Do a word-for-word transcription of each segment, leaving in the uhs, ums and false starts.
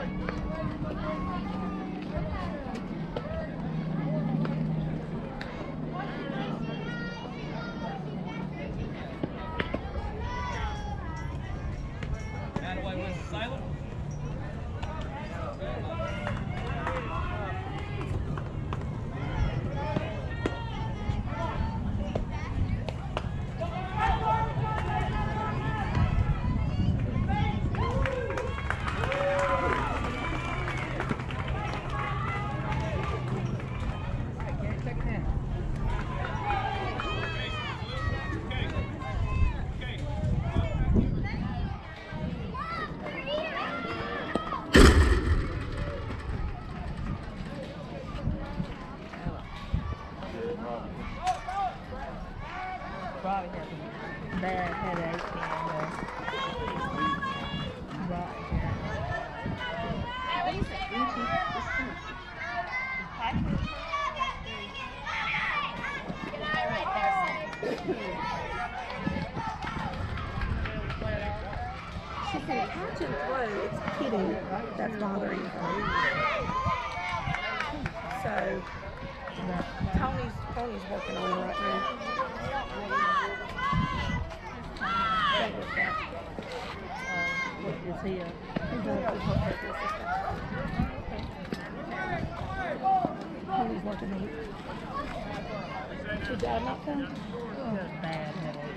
Bad headache and uh, right here. She said, catch and throw, it's hitting that's bothering her. So, Tony's, Tony's working on it right now. What is he? He's Tony's working on it. Should dad not come? Oh, bad headache.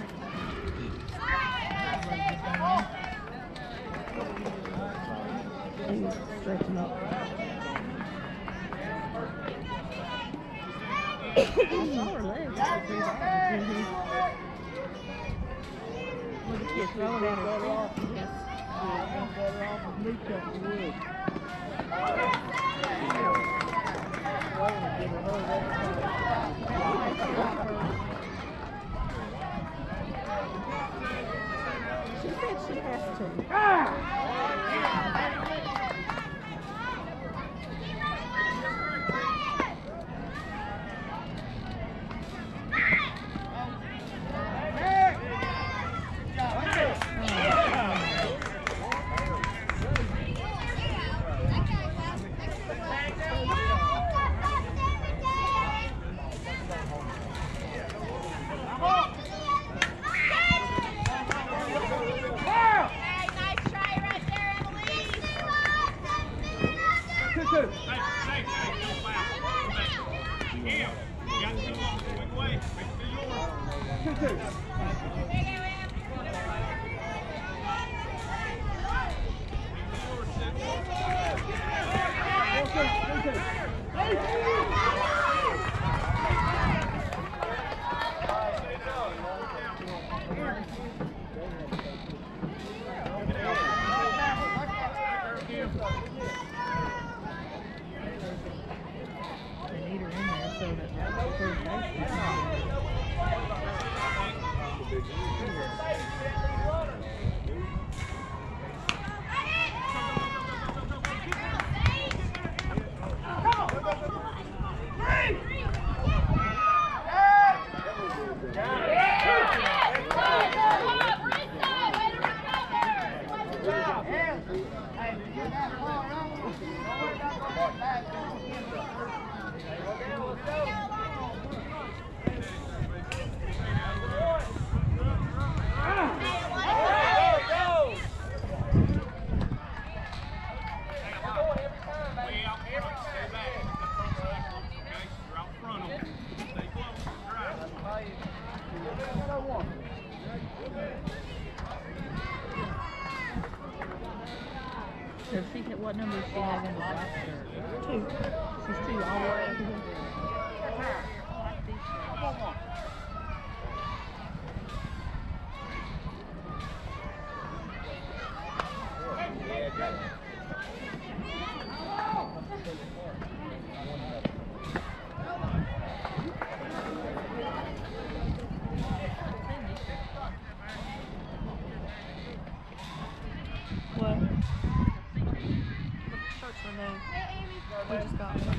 He's stretching up. I saw her legs. Mm-hmm. Yes, throwing at her feet. Yes. She said she has to. Ah! Does she hit what number does she have in the black shirt? Two. She's two all the way up here. What? Shirts are new. We just got them.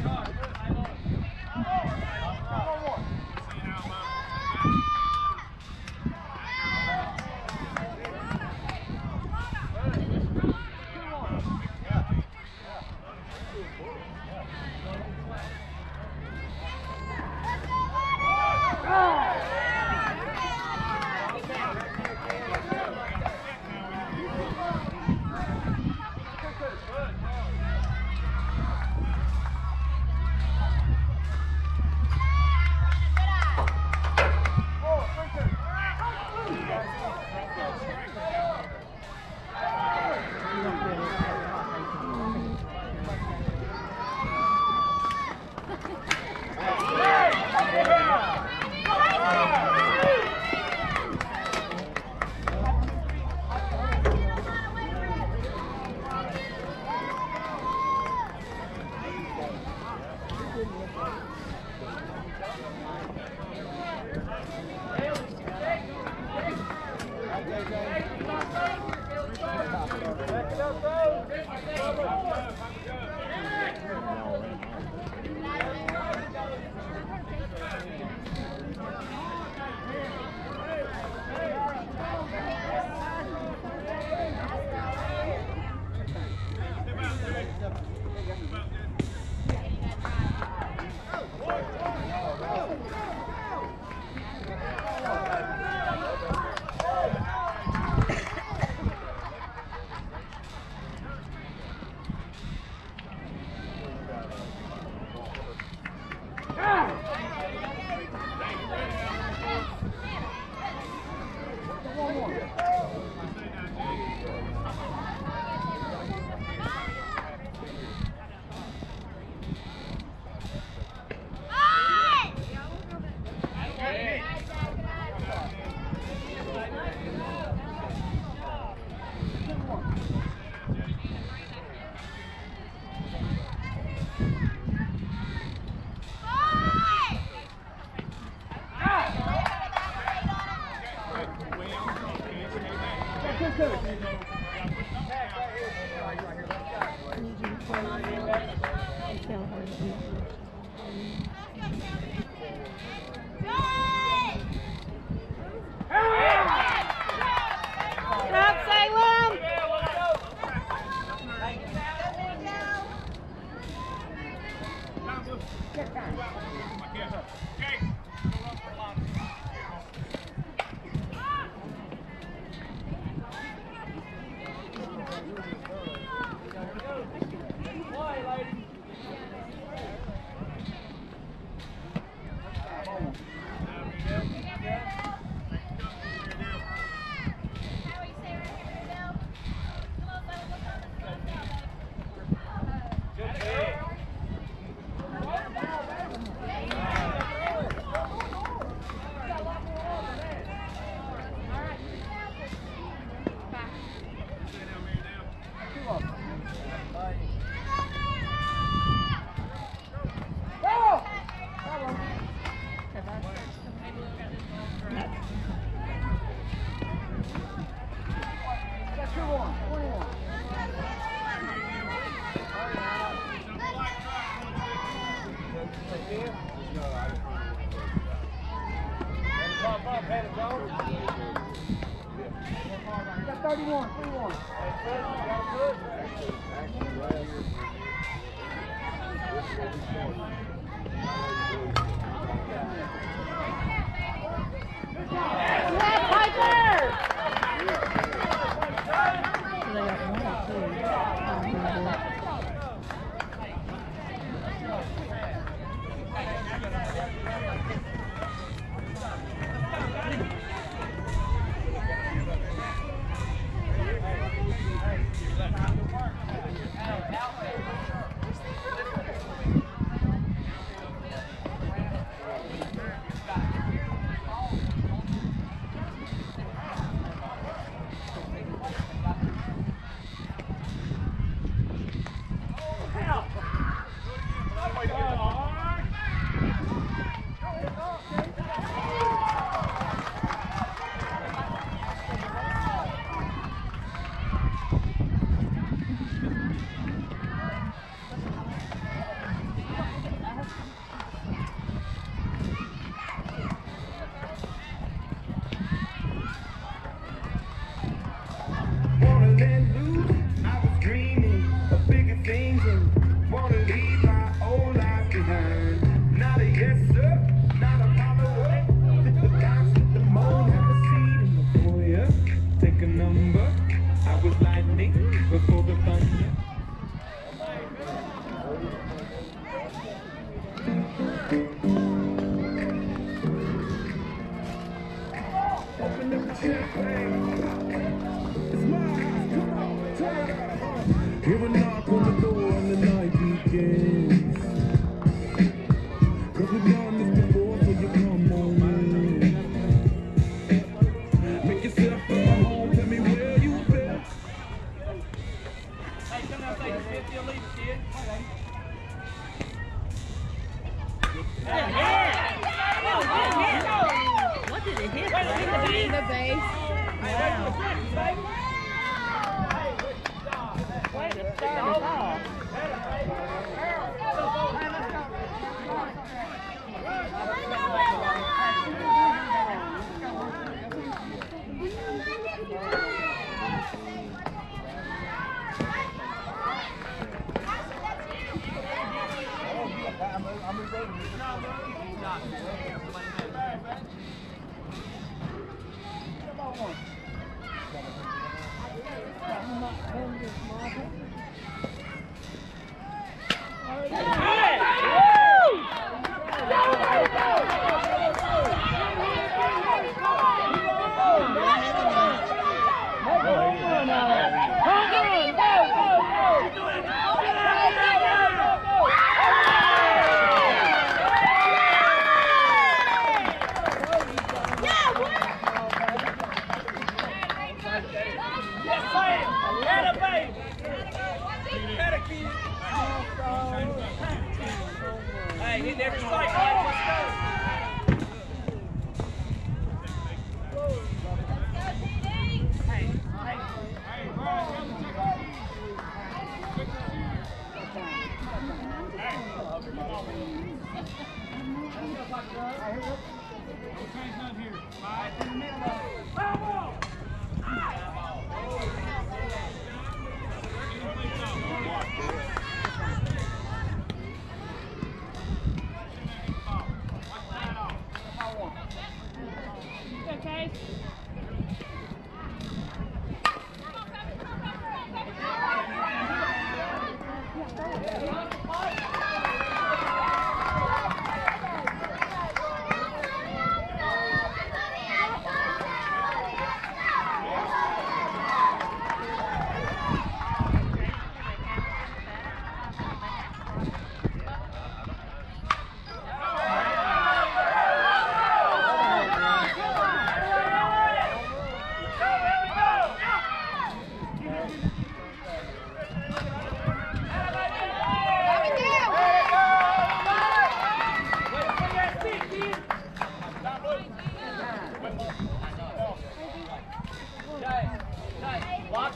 Hey,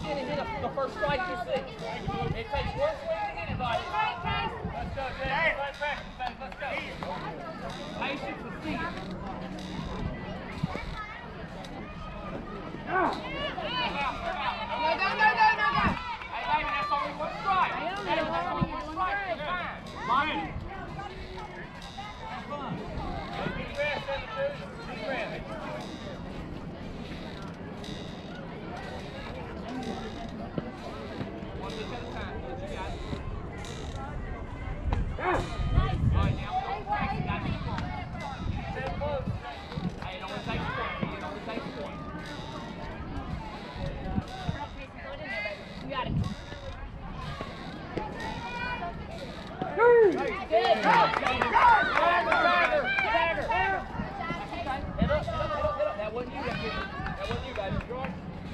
in and hit a, the first strike you see. It takes one swing to hit it, buddy. Let's go, Jay. Let's go. Patience with feet. No, go, go, go, go, go. Hey, baby, that's only one strike. Hey, that's only one strike. You're fine. Fine. Have fun. Deep breath, seven two. Deep breath. One pitch at a time. You got it. All right, now, you got to keep on. Stay close. Hey, it only takes one. It only takes one. You got it. Good. Good. Dagger. Dagger. Dagger. Head up, head up, head up, head up. That wasn't you, that kid. That wasn't you, guys. George.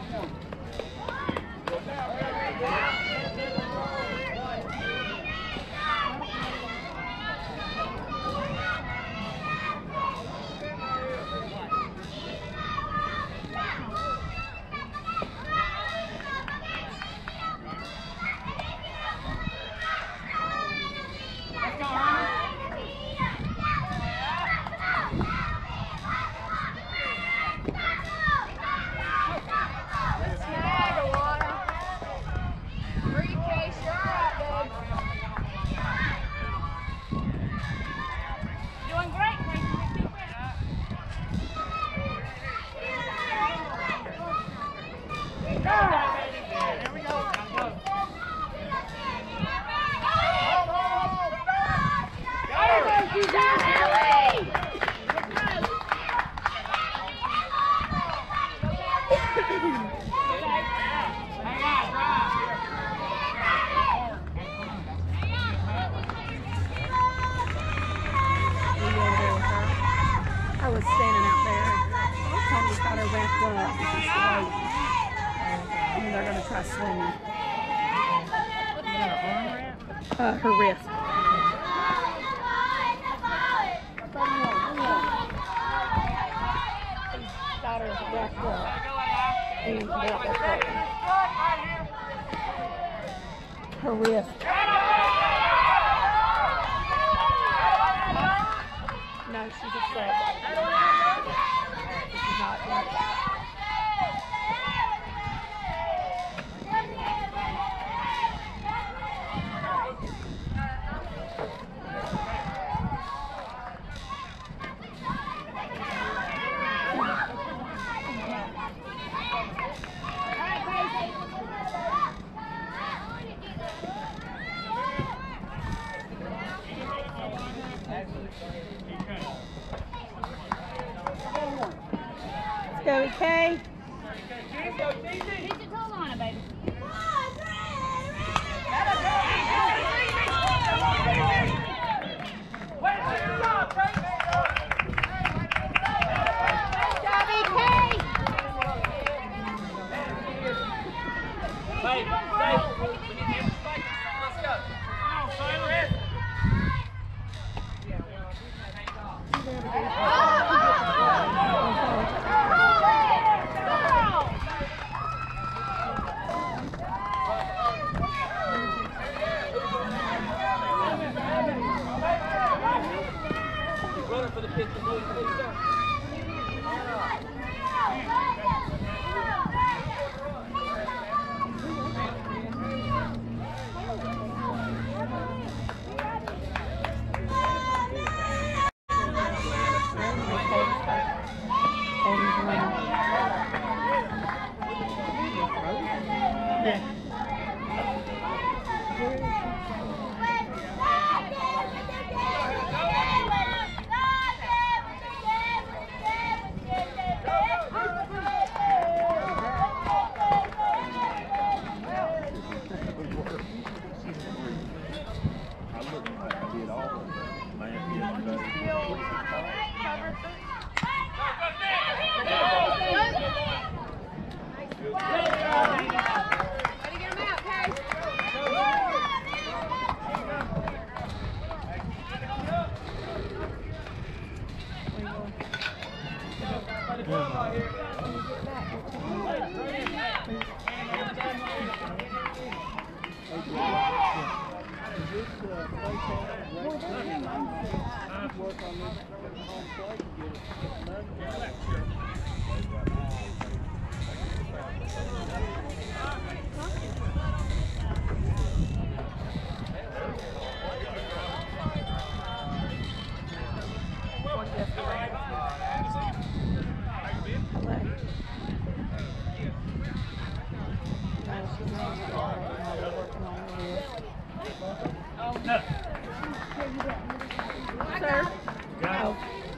Uh, her wrist. Got her wrapped up. And her wrist. No, she's upset. She's not. Go, okay? Hold on, baby. Here. No. Sir? Got it. Oh.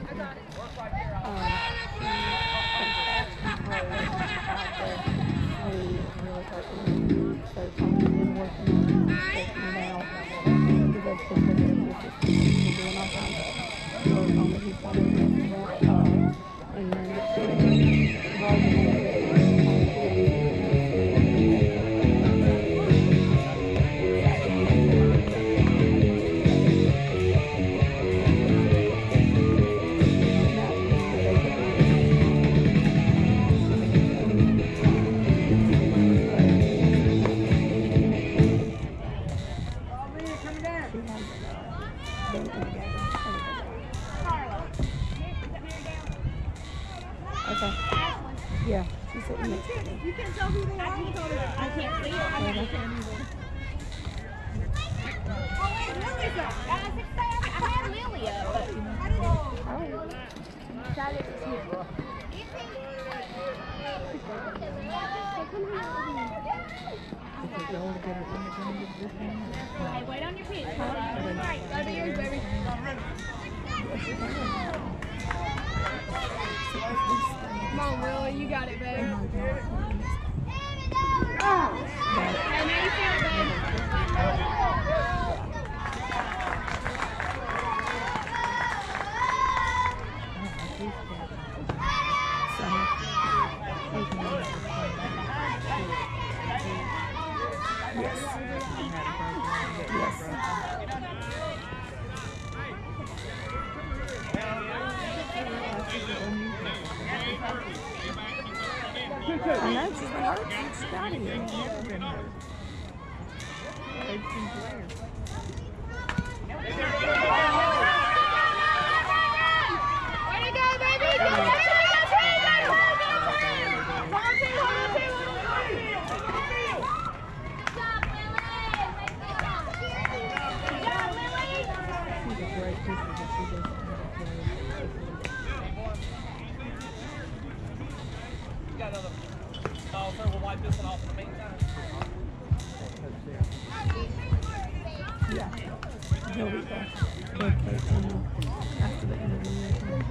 Okay. Yeah, she's sitting next to me. You can tell who they are. I can't see them. I can't either. Oh, wait, Lily's up. I had Lily up, but I didn't know. Oh. That is cute. Hey, wait on your feet. Right, go to yours, baby. Come on, Lily, you got it, babe. Oh. Hey, now you feel it, babe. I know, she's been hurt since she got here. She's never been hurt. eighteen players. Way to go, baby! Go, go, go, She's a great teacher, but she doesn't have a player. You got another. Oh, so we'll wipe this one off in the meantime. Yeah. He'll be back. He'll play some after the end of the year.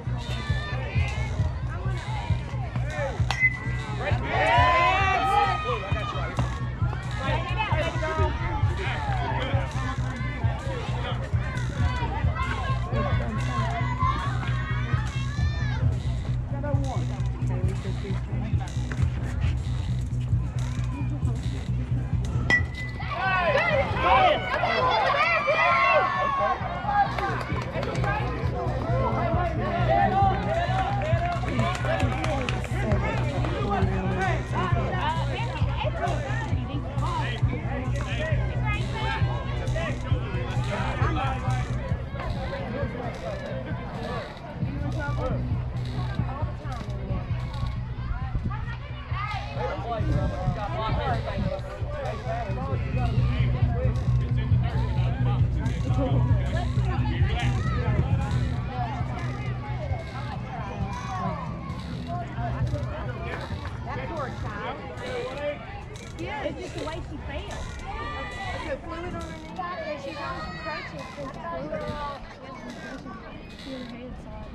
It's just the way she failed. Okay, fluid on her knee. Yeah, she's on crutches. There's fluid on her head side.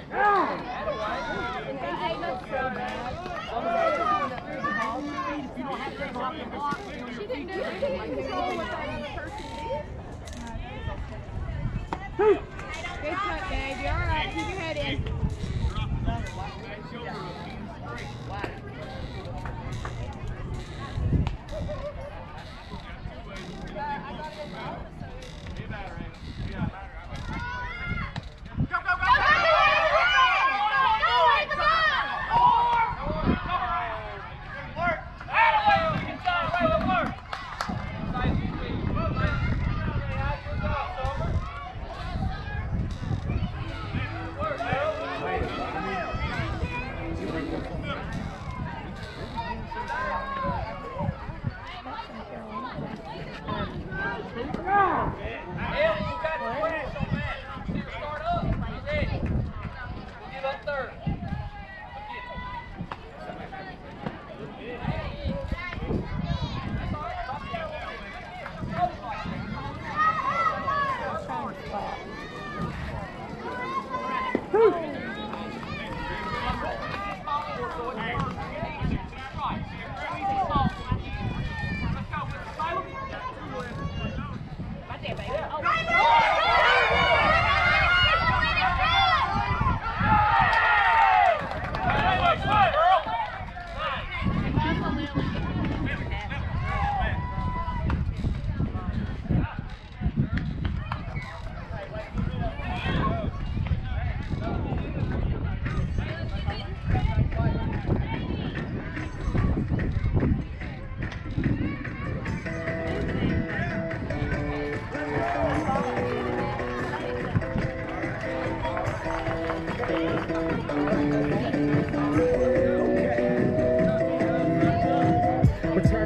It ain't no so bad. She didn't do it. She didn't control what that person did. Good cut, Dave. You're all right. Keep your head in.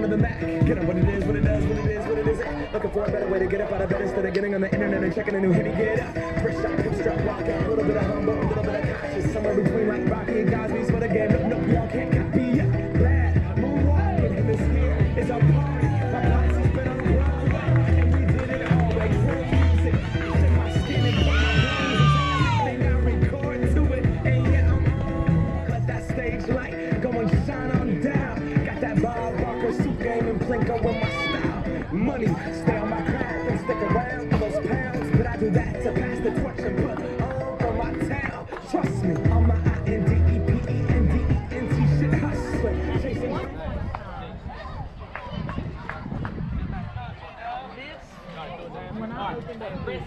better than that. Get up what it is, what it does, what it is, what it isn't. Looking for a better way to get up out of bed instead of getting on the internet and checking a new hit. Me get up. First shot, hip strut, walk out. A little bit of humble, a little bit of cautious. Somewhere between like Rocky and Cosby's for the game. Nope, nope, y'all can't copy ya. Glad moonwalking in this here is our party. My posse's been on Broadway, and we did it all way. Grown music, in my skin and put my bones into everything I record to it. And yeah, I'm on. Let that stage light go and shine on down. Got that Bob Barker suit game and Plinko in my style. Money, stay on my craft and stick around for those pounds. But I do that to pass the torch and put on for my town. Trust me, on my I N D E P E N D E N T shit hustling. Chasing When I opened up the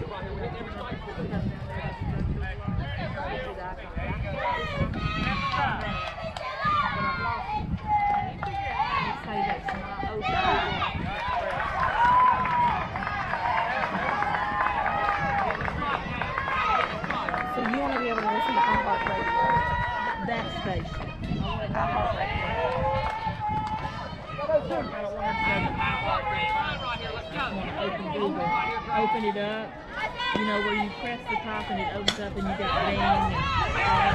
So you want to be able to listen to iHeart Radio, that station, iHeart Radio. I don't want to open Google, open it up, you know, where you press the top and it opens up and you got Bing and all that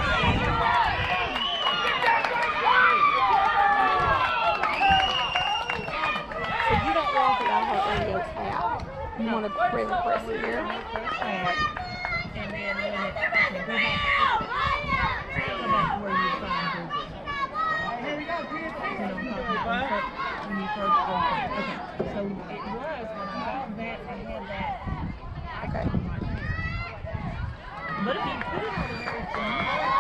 stuff. So you don't want the iHeart Radio app. You want to press, press it here. And then when it, okay, go back, go back to where you find Google. Here we go, when you first open. Okay, so it was when I got that, I had that icon right there. But if you put it on the very thing,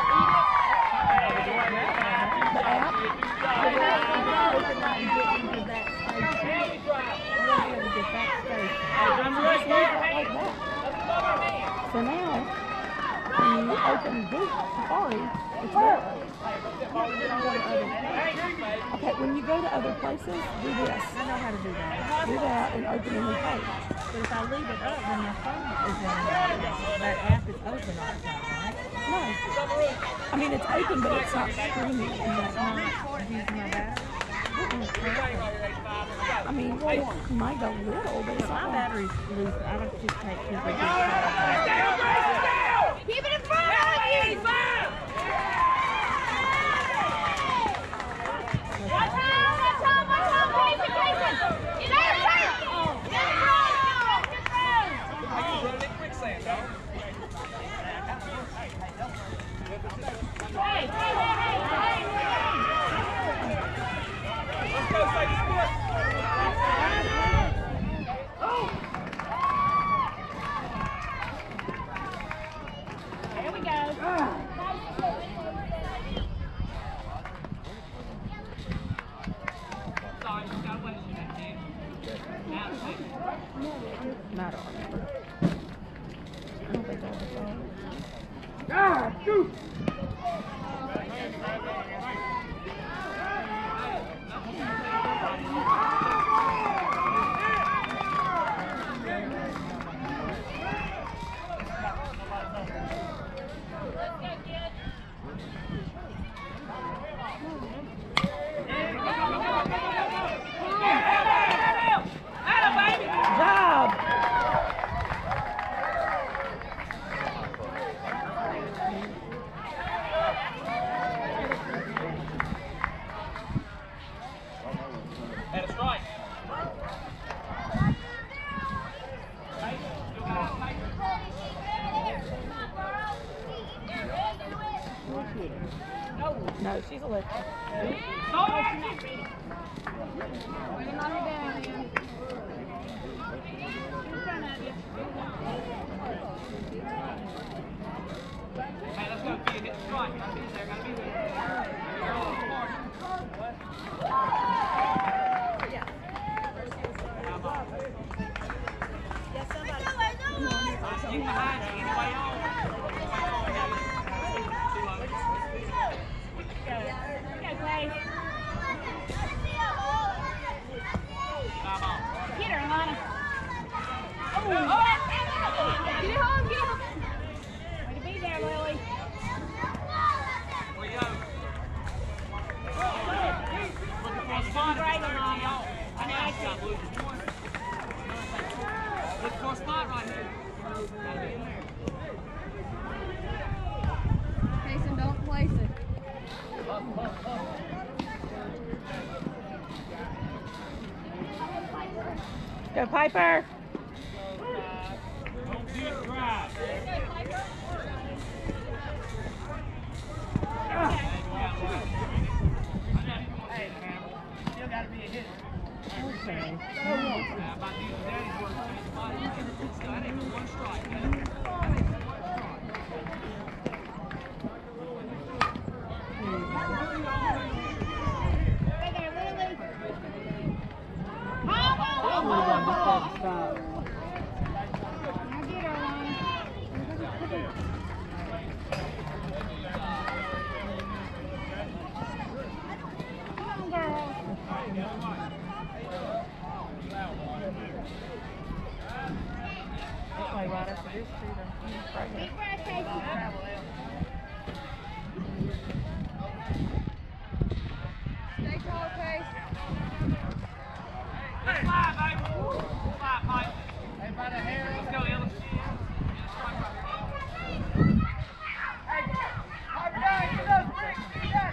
the app, the app, you can open that and get into that station. You'll be able to get that station. Just leave it like that. So now, when you open Google Safari, it's there. Okay, when you go to other places, do this. I know how to do that. Do that and open a new page. But if I leave it up, then my phone is running. That app is open all the time, right? No. I mean, it's open, but it's not streaming. And that's not using my battery. I mean, it might go little, but it's not. My battery's loose. I don't just take people. Keep it in front of you! Watch out! Watch out! Watch out! Jason! Jason! Get out of here! Get through! Get through! Are you running in quicksand, dog? Hey! Hey! Hey! Hey! Let's go, Sadie Sport! There we go. Not all. I don't think I'll Ah, shoot! job. And a strike. No, she's electric. Hey, let's go. Hit the strike. Gotta be there. Gotta be there. Get behind you. Anybody on? Go, Clay. Go, Piper. Don't be a drive. Hey, still got to be a hitter. Okay. About these daddy's work, that ain't one strike. Stop. Right after this, too. Stay tall, Case. Let's fly, baby. Fly, Mike. Hey, by the hair. Let's go, Ella. Hey, Harvey, down. Get up, Rick. Get up.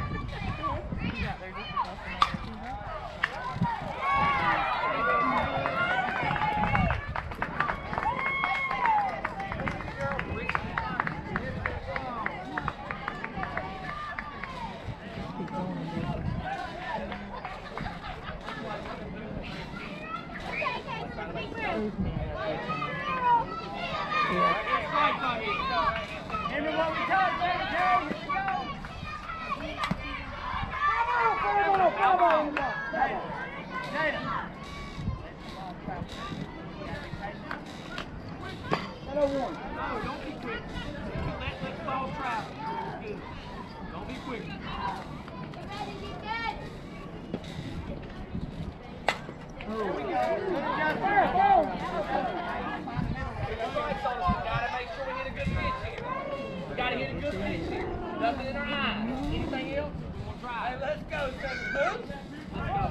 Nothing in our eyes. Anything else? We'll try. Hey, let's go, Seven. Move. Let's go.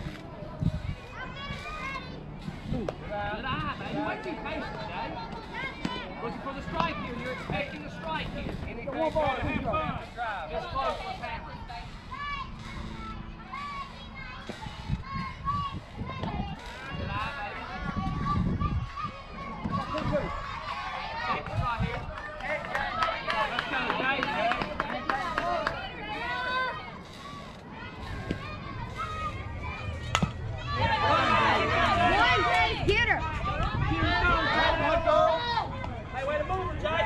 Good eye, baby. Way too patient today. Looking for the strike here. You're expecting a strike here. Anything else? Have fun. This close. What's happening? Good eye, baby. Take the shot here. Let's go, Jay. Get her! Hey, way to move her, Jay.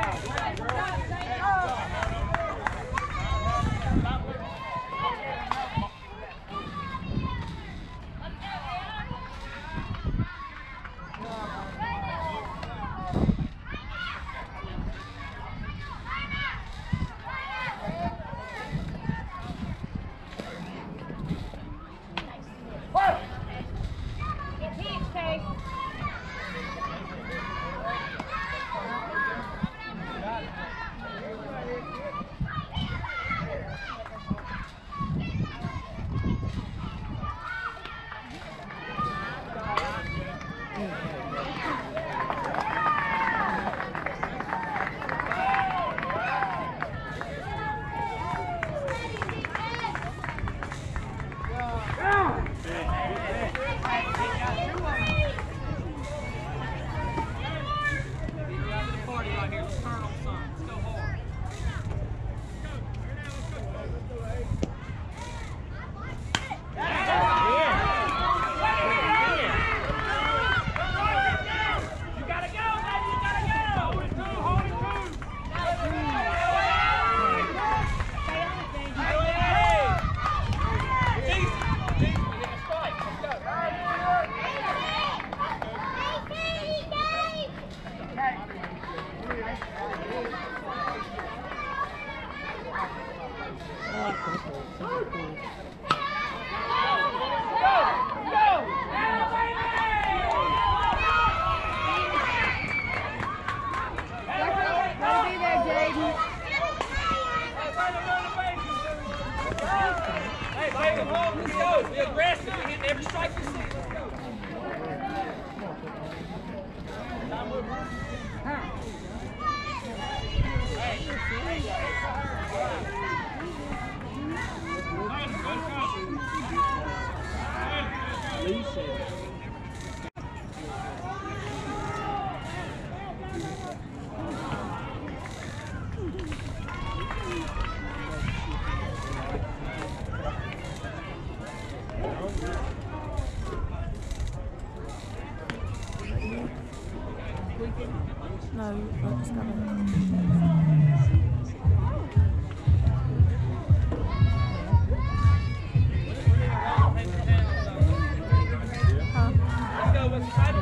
Get peach, Case. Be aggressive. You're hitting every strike you see. Let's go. Time over. Hey. Hey. No, I just got it. Huh? Let's go. What's the title?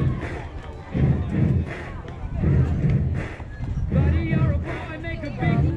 Buddy, you're a boy, make a big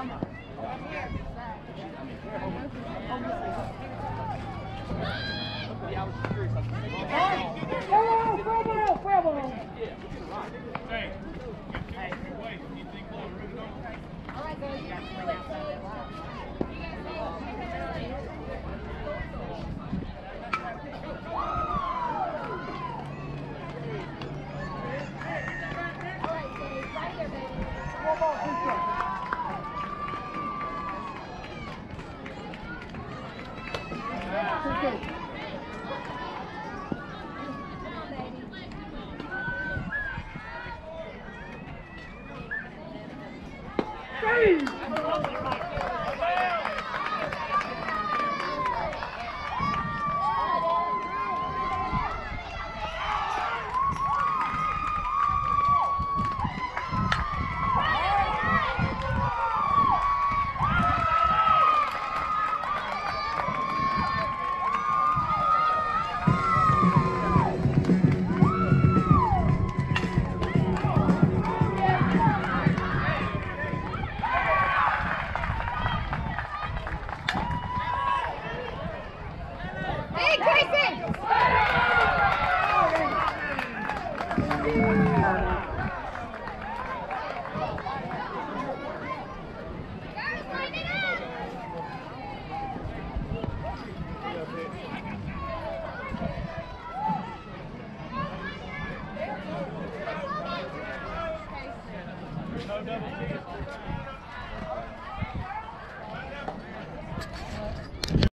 No double team.